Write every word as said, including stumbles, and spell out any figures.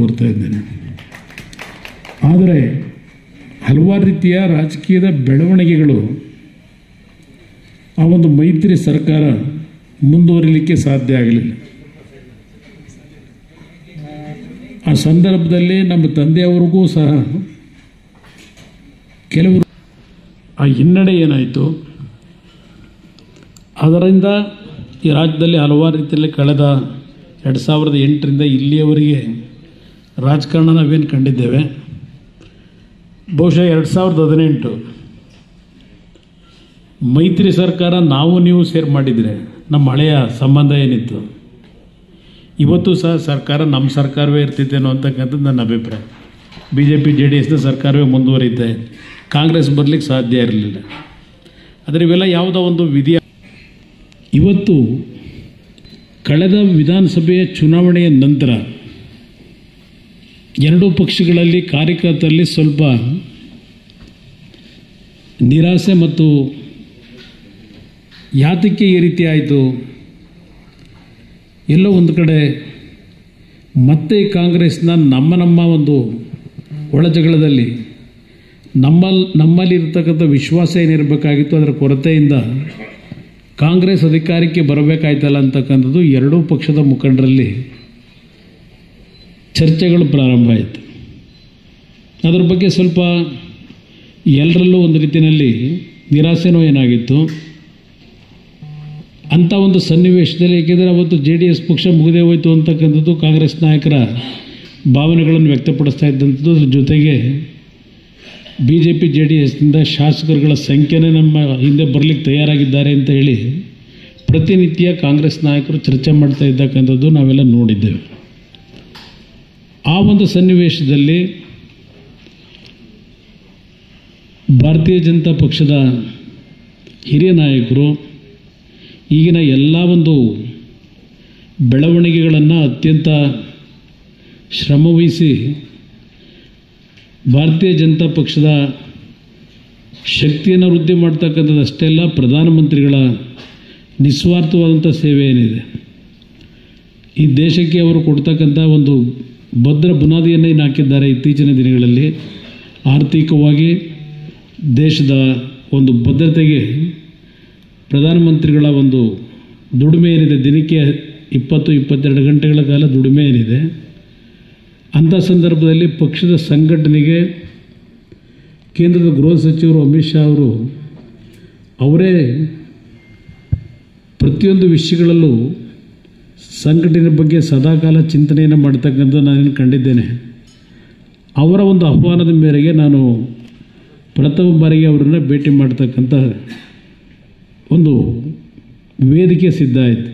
ಕೋರ್ತಾ ಇದ್ದೇನೆ. ಆದರೆ ಹಲವಾರು ರೀತಿಯ ರಾಜಕೀಯದ ಬೆಳವಣಿಗೆಗಳು ಆ ಒಂದು ಮೈತ್ರಿ ಸರ್ಕಾರ ಮುಂದುವರಿಲಿಕ್ಕೆ ಸಾಧ್ಯ ಆಗಲಿಲ್ಲ. ಆ ಸಂದರ್ಭದಲ್ಲಿ ನಮ್ಮ ತಂದೆಯವರಿಗೂ ಸಹ ಕೆಲವರು ಆ ಹಿನ್ನಡೆ ಏನಾಯಿತು, ಅದರಿಂದ ಈ ರಾಜ್ಯದಲ್ಲಿ ಹಲವಾರು ರೀತಿಯಲ್ಲಿ ಕಳೆದ ಎರಡು ಸಾವಿರದ ಎಂಟರಿಂದ ಇಲ್ಲಿಯವರೆಗೆ ರಾಜಕಾರಣ ನಾವೇನು ಕಂಡಿದ್ದೇವೆ. ಬಹುಶಃ ಎರಡು ಸಾವಿರದ ಹದಿನೆಂಟು ಮೈತ್ರಿ ಸರ್ಕಾರ ನಾವು ನೀವು ಸೇರಿ ಮಾಡಿದರೆ ನಮ್ಮ ಹಳೆಯ ಸಂಬಂಧ ಏನಿತ್ತು, ಇವತ್ತು ಸಹ ಸರ್ಕಾರ ನಮ್ಮ ಸರ್ಕಾರವೇ ಇರ್ತಿತ್ತೇನೋ ಅಂತಕ್ಕಂಥದ್ದು ನನ್ನ ಅಭಿಪ್ರಾಯ. B J P J D ಎಸ್ನ ಸರ್ಕಾರವೇ ಮುಂದುವರಿಯುತ್ತೆ, ಕಾಂಗ್ರೆಸ್ ಬರಲಿಕ್ಕೆ ಸಾಧ್ಯ ಇರಲಿಲ್ಲ. ಆದರೆ ಇವೆಲ್ಲ ಯಾವುದೋ ಒಂದು ವಿಧಿ. ಇವತ್ತು ಕಳೆದ ವಿಧಾನಸಭೆಯ ಚುನಾವಣೆಯ ನಂತರ ಎರಡೂ ಪಕ್ಷಗಳಲ್ಲಿ ಕಾರ್ಯಕರ್ತರಲ್ಲಿ ಸ್ವಲ್ಪ ನಿರಾಸೆ ಮತ್ತು ಯಾತಕ್ಕೆ ಈ ರೀತಿ ಆಯಿತು, ಎಲ್ಲೋ ಒಂದು ಕಡೆ ಮತ್ತೆ ಕಾಂಗ್ರೆಸ್ನ ನಮ್ಮ ನಮ್ಮ ಒಂದು ಒಳಜಗಳದಲ್ಲಿ ನಮ್ಮಲ್ಲಿ ನಮ್ಮಲ್ಲಿ ಇರ್ತಕ್ಕಂಥ ವಿಶ್ವಾಸ ಏನಿರಬೇಕಾಗಿತ್ತು ಅದರ ಕೊರತೆಯಿಂದ ಕಾಂಗ್ರೆಸ್ ಅಧಿಕಾರಕ್ಕೆ ಬರಬೇಕಾಯ್ತಲ್ಲ ಅಂತಕ್ಕಂಥದ್ದು ಎರಡೂ ಪಕ್ಷದ ಮುಖಂಡರಲ್ಲಿ ಚರ್ಚೆಗಳು ಪ್ರಾರಂಭ ಆಯಿತು. ಅದರ ಬಗ್ಗೆ ಸ್ವಲ್ಪ ಎಲ್ಲರಲ್ಲೂ ಒಂದು ರೀತಿಯಲ್ಲಿ ನಿರಾಸೆನೋ ಏನಾಗಿತ್ತು ಅಂಥ ಒಂದು ಸನ್ನಿವೇಶದಲ್ಲಿ. ಏಕೆಂದರೆ ಅವತ್ತು ಜೆ ಡಿ ಎಸ್ ಪಕ್ಷ ಮುಗಿದೇ ಹೋಯಿತು ಅಂತಕ್ಕಂಥದ್ದು ಕಾಂಗ್ರೆಸ್ ನಾಯಕರ ಭಾವನೆಗಳನ್ನು ವ್ಯಕ್ತಪಡಿಸ್ತಾ ಇದ್ದಂಥದ್ದು. ಅದ್ರ ಜೊತೆಗೆ B J P J D ಎಸ್ನಿಂದ ಶಾಸಕರುಗಳ ಸಂಖ್ಯೆನೇ ನಮ್ಮ ಹಿಂದೆ ಬರಲಿಕ್ಕೆ ತಯಾರಾಗಿದ್ದಾರೆ ಅಂತ ಹೇಳಿ ಪ್ರತಿನಿತ್ಯ ಕಾಂಗ್ರೆಸ್ ನಾಯಕರು ಚರ್ಚೆ ಮಾಡ್ತಾ ಇದ್ದಕ್ಕಂಥದ್ದು ನಾವೆಲ್ಲ ನೋಡಿದ್ದೇವೆ. ಆ ಒಂದು ಸನ್ನಿವೇಶದಲ್ಲಿ ಭಾರತೀಯ ಜನತಾ ಪಕ್ಷದ ಹಿರಿಯ ನಾಯಕರು ಈಗಿನ ಎಲ್ಲ ಒಂದು ಬೆಳವಣಿಗೆಗಳನ್ನು ಅತ್ಯಂತ ಶ್ರಮವಹಿಸಿ ಭಾರತೀಯ ಜನತಾ ಪಕ್ಷದ ಶಕ್ತಿಯನ್ನು ವೃದ್ಧಿ ಮಾಡ್ತಕ್ಕಂಥದ್ದು ಅಷ್ಟೇ ಅಲ್ಲ, ಪ್ರಧಾನಮಂತ್ರಿಗಳ ನಿಸ್ವಾರ್ಥವಾದಂಥ ಸೇವೆ ಏನಿದೆ ಈ ದೇಶಕ್ಕೆ ಅವರು ಕೊಡ್ತಕ್ಕಂಥ ಒಂದು ಭದ್ರ ಬುನಾದಿಯನ್ನು ಏನು ಹಾಕಿದ್ದಾರೆ. ಇತ್ತೀಚಿನ ದಿನಗಳಲ್ಲಿ ಆರ್ಥಿಕವಾಗಿ ದೇಶದ ಒಂದು ಭದ್ರತೆಗೆ ಪ್ರಧಾನಮಂತ್ರಿಗಳ ಒಂದು ದುಡಿಮೆ ಏನಿದೆ, ದಿನಕ್ಕೆ ಇಪ್ಪತ್ತು ಇಪ್ಪತ್ತೆರಡು ಗಂಟೆಗಳ ಕಾಲ ದುಡಿಮೆ ಏನಿದೆ, ಅಂಥ ಸಂದರ್ಭದಲ್ಲಿ ಪಕ್ಷದ ಸಂಘಟನೆಗೆ ಕೇಂದ್ರದ ಗೃಹ ಸಚಿವರು ಅಮಿತ್ ಶಾ ಅವರು ಅವರೇ ಪ್ರತಿಯೊಂದು ವಿಷಯಗಳಲ್ಲೂ ಸಂಘಟನೆ ಬಗ್ಗೆ ಸದಾಕಾಲ ಚಿಂತನೆಯನ್ನು ಮಾಡ್ತಕ್ಕಂಥ ನಾನೇನು ಕಂಡಿದ್ದೇನೆ. ಅವರ ಒಂದು ಆಹ್ವಾನದ ಮೇರೆಗೆ ನಾನು ಪ್ರಥಮ ಬಾರಿಗೆ ಅವರನ್ನು ಭೇಟಿ ಮಾಡ್ತಕ್ಕಂಥ ಒಂದು ವೇದಿಕೆ ಸಿದ್ಧ ಆಯಿತು.